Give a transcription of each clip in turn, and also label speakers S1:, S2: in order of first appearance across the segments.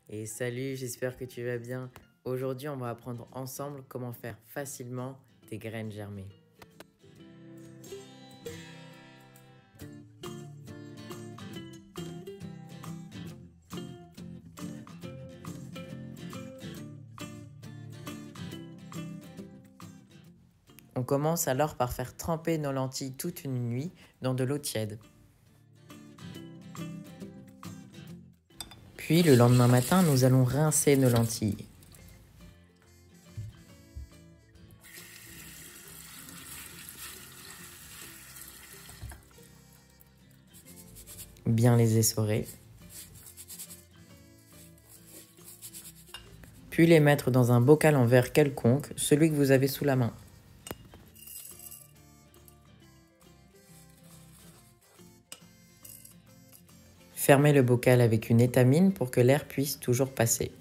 S1: Et salut, j'espère que tu vas bien. Aujourd'hui, on va apprendre ensemble comment faire facilement des graines germées. On commence alors par faire tremper nos lentilles toute une nuit dans de l'eau tiède. Puis le lendemain matin, nous allons rincer nos lentilles. Bien les essorer. Puis les mettre dans un bocal en verre quelconque, celui que vous avez sous la main. Fermez le bocal avec une étamine pour que l'air puisse toujours passer.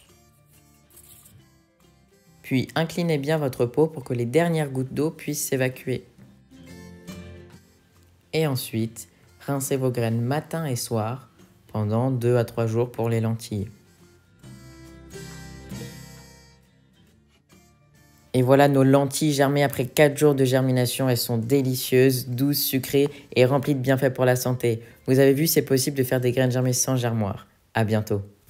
S1: Puis inclinez bien votre pot pour que les dernières gouttes d'eau puissent s'évacuer. Et ensuite, rincez vos graines matin et soir pendant 2 à 3 jours pour les lentilles. Et voilà nos lentilles germées après 4 jours de germination. Elles sont délicieuses, douces, sucrées et remplies de bienfaits pour la santé. Vous avez vu, c'est possible de faire des graines germées sans germoir. À bientôt.